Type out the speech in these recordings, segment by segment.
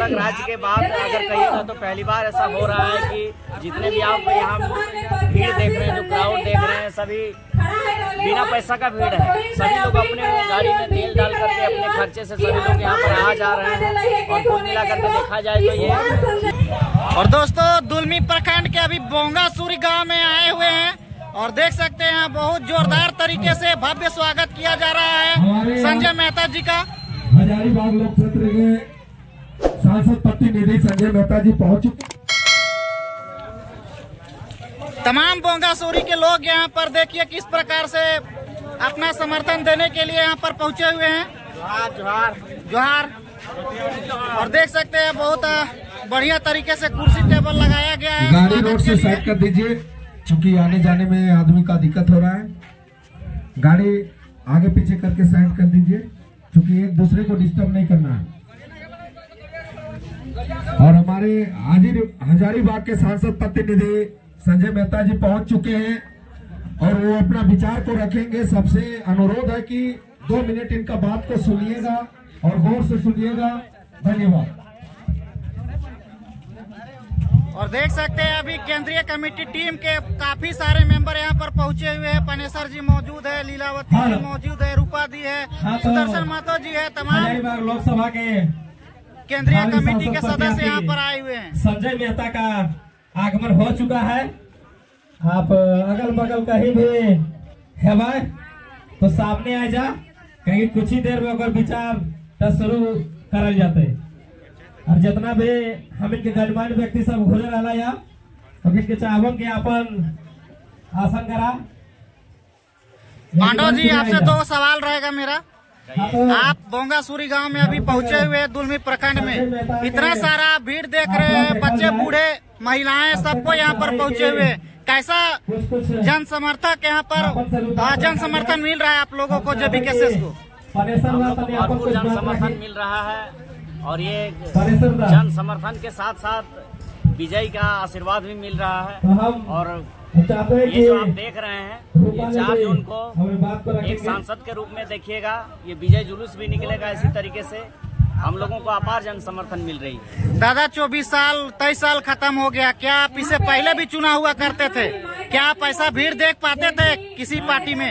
अलग राज्य के बाद अगर कहिएगा तो पहली बार ऐसा हो रहा है कि जितने भी आप यहाँ भीड़ देख रहे हैं, जो क्राउड देख रहे हैं, सभी बिना पैसा का भीड़ है। सभी लोग अपने गाड़ी में तेल डाल करके अपने खर्चे से सभी लोग यहाँ पर आ जा रहे हैं और कुल मिला करके देखा जाए तो ये। और दोस्तों, दुलमी प्रखंड के अभी बोंगासुरी गांव में आए हुए हैं और देख सकते हैं यहाँ बहुत जोरदार तरीके से भव्य स्वागत किया जा रहा है संजय मेहता जी का। हजारीबाग लोक क्षेत्र के सांसद प्रतिनिधि संजय मेहता जी पहुंच चुके। तमाम बोंगासुरी के लोग यहाँ पर देखिए किस प्रकार से अपना समर्थन देने के लिए यहाँ पर पहुंचे हुए हैं। जोहार जोहार। और देख सकते हैं बहुत बढ़िया तरीके से कुर्सी टेबल लगाया गया है। गाड़ी रोड से साइड कर दीजिए, क्योंकि आने जाने में आदमी का दिक्कत हो रहा है। गाड़ी आगे पीछे करके साइड कर दीजिए, क्योंकि एक दूसरे को डिस्टर्ब नहीं करना है। और हमारे हजारीबाग के सांसद प्रतिनिधि संजय मेहता जी पहुंच चुके हैं और वो अपना विचार को रखेंगे। सबसे अनुरोध है कि 2 मिनट इनका बात को सुनिएगा और गौर से सुनिएगा। धन्यवाद। और देख सकते हैं अभी केंद्रीय कमेटी टीम के काफी सारे मेंबर यहाँ पर पहुंचे हुए हैं। पनेसर जी मौजूद है, लीलावती जी मौजूद है, रूपा दी है, सुदर्शन महतो जी है। तमाम लोकसभा के केंद्रीय कमेटी के सदस्य यहाँ पर आए हुए हैं। संजय मेहता का आगमन हो चुका है। आप अगल बगल कहीं भी है तो सामने आ जा, कहीं कुछ ही देर में अगर विचार शुरू करल जाते और जितना भी हम इनके गणमान्य व्यक्ति सब घुरे रहा या तो इनके चाहबन के अपन आसन करा। पांडव जी, आपसे 2 सवाल रहेगा मेरा। आप बोंगासुरी गांव में अभी पहुंचे हुए हैं दुलमी प्रखंड में, इतना सारा भीड़ देख रहे हैं, बच्चे बूढ़े महिलाएं सबको यहाँ पर पहुंचे हुए हैं। कैसा जन समर्थक यहाँ पर जन समर्थन मिल रहा है आप लोगों को? जेबी केसेस को भरपूर जन समर्थन मिल रहा है और ये जन समर्थन के साथ साथ विजय का आशीर्वाद भी मिल रहा है। और ये जो आप देख रहे हैं, ये 4 जून को एक सांसद के रूप में देखिएगा, ये विजय जुलूस भी निकलेगा। इसी तरीके से हम लोगों को अपार जन समर्थन मिल रही है। दादा, 24 साल 23 साल खत्म हो गया, क्या आप इससे पहले भी चुनाव हुआ करते थे? क्या आप ऐसा भीड़ देख पाते थे किसी पार्टी में?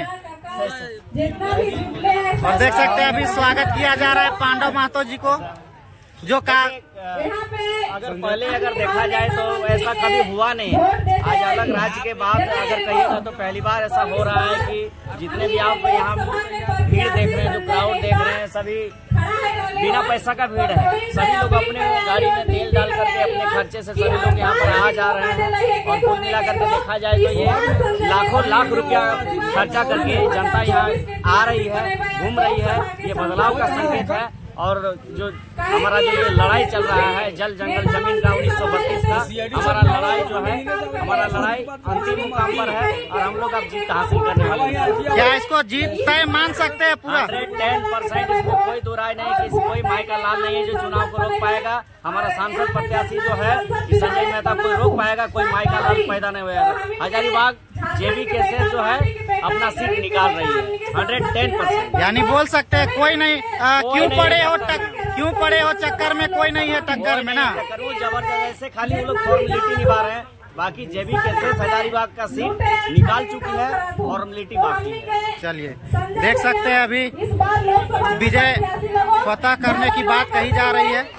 और देख सकते हैं अभी स्वागत किया जा रहा है पांडव महतो जी को, जो का अगर देखा जाए तो ऐसा कभी हुआ नहीं। आज अलग राज्य के बाद अगर कहिएगा तो पहली बार ऐसा हो रहा है कि जितने भी आप यहाँ भीड़ देख रहे हैं, जो क्राउड देख रहे हैं, सभी बिना पैसा का भीड़ है। सभी लोग अपने गाड़ी में तेल डाल करके अपने खर्चे से सभी लोग यहाँ पर आ जा रहे हैं और कुल मिला करके देखा जाए तो ये लाखों लाख रुपया खर्चा करके जनता यहाँ आ रही है, घूम रही है। ये बदलाव का संकेत है। और जो हमारा जो ये लड़ाई चल रहा है जल जंगल जमीन का 1932 का, हमारा लड़ाई जो है, हमारा लड़ाई अंतिम मुकाम पर है और हम लोग अब जीत हासिल करने वाले हैं। क्या इसको जीत तय मान सकते हैं पूरा? 110%। इसमें कोई दो राय नहीं कि कोई माई का लाल नहीं है जो चुनाव को रोक पाएगा। हमारा सांसद प्रत्याशी जो है संजय मेहता कोई रोक पाएगा, कोई माई का लाल पैदा नहीं होगा। हजारीबाग जेबी केसेस जो है अपना सीट निकाल रही है 110%। यानी बोल सकते हैं कोई नहीं। क्यों पड़े हो चक्कर में, कोई नहीं है टक्कर में ना। जबरदस्त से खाली वो लोग फॉर्मेलिटी निभा रहे हैं, बाकी जेबी केसेस हजारीबाग का सीट निकाल चुकी है, फॉर्मेलिटी बाकी है। चलिए देख सकते हैं अभी विजय फतह करने की बात कही जा रही है।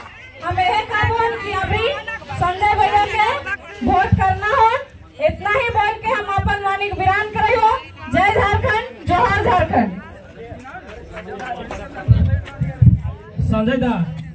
संजय भैया के वोट करना हो, इतना ही बोल के हम अपन वाणी विराम करे हो। जय झारखंड, जोहार झारखंड। संजय दा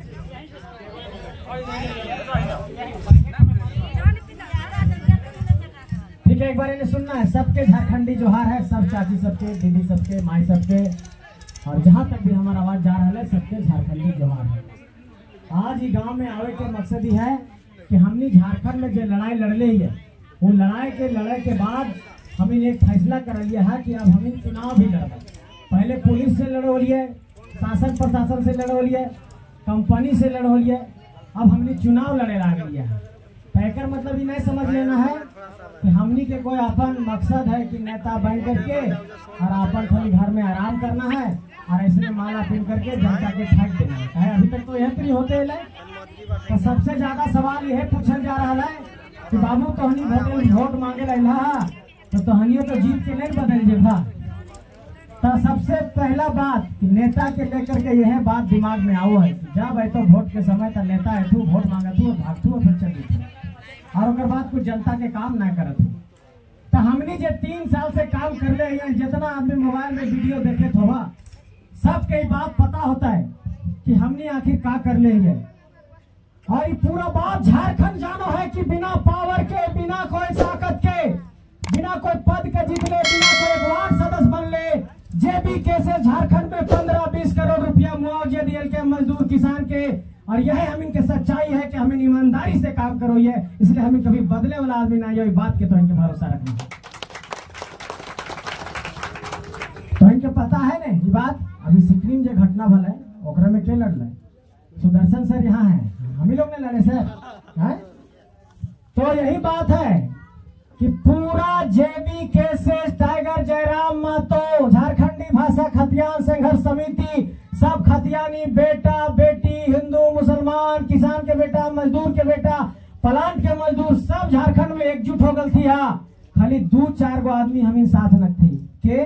ठीक है, एक बार इन्हें सुनना है। सबके झारखंडी जोहार है, सब चाची सबके, दीदी सबके, माई सबके, और जहाँ तक भी हमारा आवाज जा रहा है सबके झारखंडी जोहार है। आज ही गांव में आवे के मकसद ही है कि हमने झारखंड में जो लड़ाई लड़ले ही है, वो लड़ाई के बाद हमने एक फैसला कर लिया है कि अब हमें चुनाव भी लड़ना। पहले पुलिस से लड़ोलिए, शासन प्रशासन से लड़ोलिए, कंपनी से लड़ोलिए, अब हमने चुनाव लड़े ला गया है। पैकर मतलब ये नहीं समझ लेना है कि हमनी के कोई अपन मकसद है कि नेता बन करके और अपन खाली घर में आराम करना है और ऐसे माला पीन करके जनता के ठग देना है। अभी तक तो यह होते है तो सबसे ज्यादा सवाल यह पूछल जा रहा है कि बाबू तोहनी वोट मांगे रहा तो तोहनियो तो जीत के नहीं बदल जेबा। तो सबसे पहला बात कि नेता के लेकर के यह बात दिमाग में आओ है, जब है तो वोट के समय तो नेता है तू वोट मांगा तू भागतू फिर चली और ओकर बाद कुछ जनता के काम ना करत। तो हमने जो 3 साल से काम कर ले हैं, जितना आदमी मोबाइल में वीडियो देखे होगा सबके बात पता होता है कि हमने आखिर क्या कर ले है। और ये पूरा बात झारखंड जानो है कि बिना पावर के, बिना कोई ताकत के, बिना कोई पद के जीतले, बिना कोई वार्ड सदस्य बनले, जेबी कैसे झारखंड में 15-20 करोड़ रुपया मुआवजे दिए के मजदूर किसान के। और यह हम इनके सच्चाई है कि हमें ईमानदारी से काम करो ये, इसलिए हमें कभी बदले वाला आदमी ना ये बात के तो इनके भरोसा रखना। तो इनके पता है ना ये बात। अभी सिक्किम जो घटना भला है ओकरा में के लड़ सुदर्शन सर यहाँ है, हम ही लोग ने लड़े सर है। तो यही बात है कि पूरा JBKSS tiger Jairam Mahato Jharkhandi Bhasha Khatiyan संघर्ष समिति सब खतियानी बेटा बेटी हिंदू मुसलमान किसान के बेटा मजदूर के बेटा प्लांट के मजदूर सब झारखंड में एकजुट हो गल थी। खाली 2-4 गो आदमी हमें साथ न थी के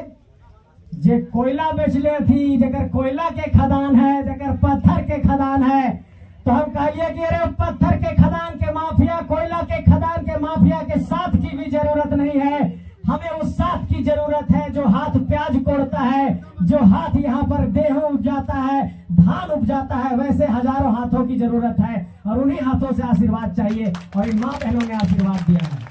जे कोयला बेचले थी, जगह कोयला के खदान है, जगह पत्थर के खदान है। तो हम कहिए कि अरे पत्थर के खदान के माफिया, कोयला के खदान के माफिया के साथ की भी जरूरत नहीं है, हमें उस साथ की जरूरत है जो हाथ प्याज कोड़ता है, जो हाथ यहाँ पर गेहूं उपजाता है, धान उपजाता है। वैसे हजारों हाथों की जरूरत है और उन्हीं हाथों से आशीर्वाद चाहिए। और इन माँ बहनों ने आशीर्वाद दिया है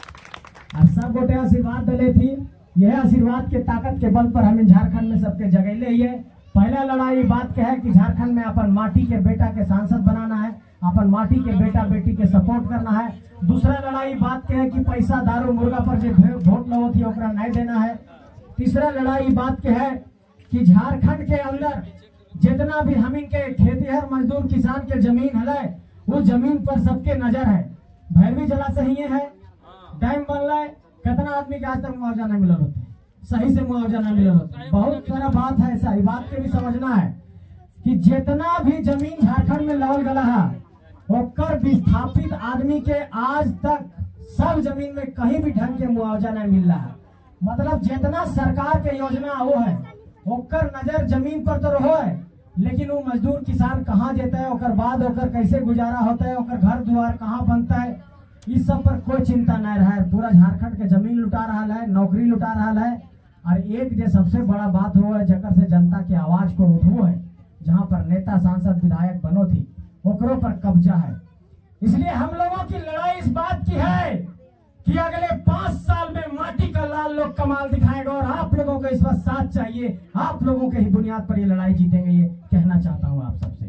और सब गोटे आशीर्वाद दले थी। यह आशीर्वाद के ताकत के बल पर हमें झारखंड में सबके जगह ले है। पहला लड़ाई बात के है कि झारखंड में अपन माटी के बेटा के सांसद बनाना है, अपन माटी के बेटा बेटी के सपोर्ट करना है। दूसरा लड़ाई बात के है कि पैसा दारू मुर्गा पर जो वोट लो थी ओकरा नहीं देना है। तीसरा लड़ाई बात के है कि झारखंड के अंदर जितना भी हम इनके खेतीहर मजदूर किसान के जमीन है वो जमीन पर सबके नजर है। भैरवी जलाशय है, डैम बन रहा है, कितना आदमी के आज तक मुआवजा नहीं मिला होता, सही से मुआवजा नहीं मिला होता। बहुत सारा बात है ऐसा, ये बात के भी समझना है कि जितना भी जमीन झारखंड में लवल गला है ओकर विस्थापित आदमी के आज तक सब जमीन में कहीं भी ढंग के मुआवजा नहीं मिल रहा है। मतलब जितना सरकार के योजना वो है ओकर नजर जमीन पर तो रहो है, लेकिन वो मजदूर किसान कहाँ जेता है, ओकर बाद ओकर कैसे गुजारा होता है, ओकर घर द्वार कहाँ बनता है, इस सब पर कोई चिंता नहीं रहा है। पूरा झारखंड के जमीन लुटा रहा है, नौकरी लुटा रहा है। और एक जो सबसे बड़ा बात हो है जकर से जनता की आवाज को उठो है, जहाँ पर नेता सांसद विधायक बनो थी ओकरों पर कब्जा है। इसलिए हम लोगों की लड़ाई इस बात की है कि अगले 5 साल में माटी का लाल लोग कमाल दिखाएगा और आप लोगों को इस वक्त साथ चाहिए। आप लोगों के ही बुनियाद पर ये लड़ाई जीतेंगे, ये कहना चाहता हूँ आप सबसे।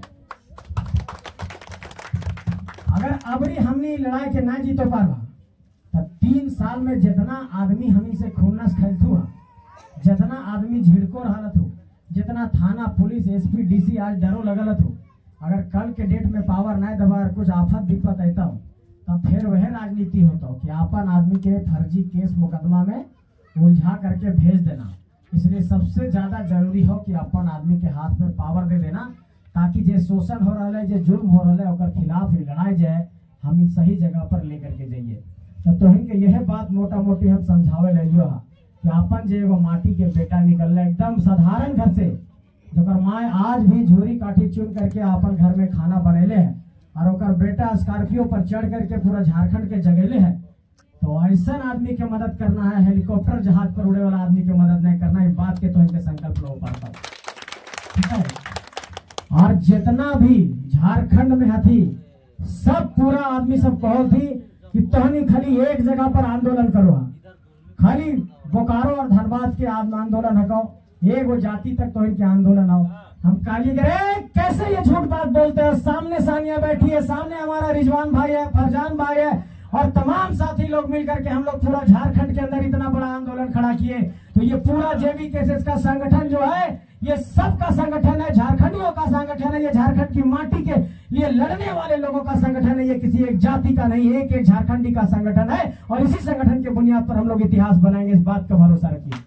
अगर अबरी हमने लड़ाई के ना जीतो पारा तो 3 साल में जितना आदमी हमी से खूनस खेलतू, जितना आदमी झिड़को रहा थो, जितना थाना पुलिस एसपी डीसी आज डरो लगल थो, अगर कल के डेट में पावर नहीं दबा कुछ आफत दिक्कत आता तब फिर वह राजनीति होता कि अपन आदमी के फर्जी केस मुकदमा में उलझा करके भेज देना। इसलिए सबसे ज्यादा जरूरी हो कि अपन आदमी के हाथ में पावर दे देना, ताकि जो शोषण हो रहा है, जो जुर्म हो रहा है, ओकर खिलाफ लड़ाई जाए, हम सही जगह पर लेकर के जाइए। तो इनके यह बात मोटा मोटी हम समझावे लियो कि अपन जो एगो माटी के बेटा निकल एकदम साधारण घर से, जो माए आज भी झोरी काठी चुन करके अपन घर में खाना बनेले है और ओकर बेटा स्कॉर्पियो पर चढ़ करके पूरा झारखंड के जगेले है। तो ऐसा आदमी के मदद करना है, हेलीकॉप्टर जहाज पर उड़े वाला आदमी के मदद नहीं करना। इस बात के तो इनके संकल्प लो पाता है, ठीक है। और जितना भी झारखंड में हथी सब पूरा आदमी सब कहो थी कि तोहनी खाली एक जगह पर आंदोलन करो, खाली बोकारो और धनबाद के आंदोलन हको, एगो जाति तक तो इनके आंदोलन हो। हम काली करे कैसे ये झूठ बात बोलते हैं। सामने सानिया बैठी है, सामने हमारा रिजवान भाई है, फरजान भाई है और तमाम साथी लोग मिलकर के हम लोग पूरा झारखंड के अंदर इतना बड़ा आंदोलन खड़ा किए। तो ये पूरा जेबी केसेस का संगठन जो है ये सबका संगठन है, झारखंडियों का संगठन है, ये झारखंड की माटी के लिए लड़ने वाले लोगों का संगठन है, ये किसी एक जाति का नहीं, एक झारखंडी का संगठन है। और इसी संगठन के बुनियाद पर हम लोग इतिहास बनाएंगे, इस बात का भरोसा रखिए।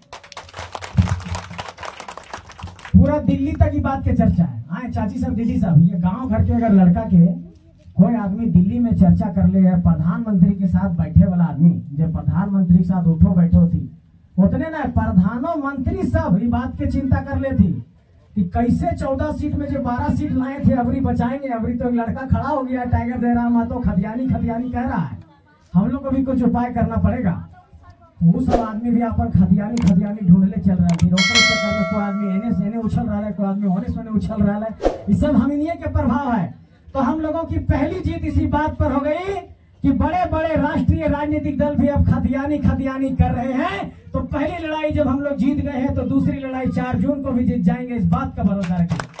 पूरा दिल्ली तक की बात के चर्चा है। हाँ चाची साहब, दीदी साहब, ये गांव घर के अगर लड़का के कोई आदमी दिल्ली में चर्चा कर ले है प्रधानमंत्री के साथ बैठे वाला आदमी, जब प्रधानमंत्री के साथ उठो बैठो थी उतने ना प्रधानमंत्री सब ये बात की चिंता कर ले थी कि कैसे 14 सीट में जो 12 सीट लाए थे अबरी बचाएंगे। अबरी तो एक लड़का खड़ा हो गया टाइगर जयराम मातो खतियानी खतियानी कह रहा है, हम लोग को भी कुछ उपाय करना पड़ेगा। वो सब आदमी भी अपन खतियानी खतियानी ढूंढले चल रहा है, चक्कर में कोई आदमी एने से एने उछल रहा है, कोई आदमी होने से उछल रहा है। ये सब हम इन्हीं के प्रभाव है। तो हम लोगों की पहली जीत इसी बात पर हो गई कि बड़े बड़े राष्ट्रीय राजनीतिक दल भी अब खतियानी खतियानी कर रहे हैं। तो पहली लड़ाई जब हम लोग जीत गए हैं तो दूसरी लड़ाई 4 जून को भी जीत जाएंगे, इस बात का भरोसा रखें।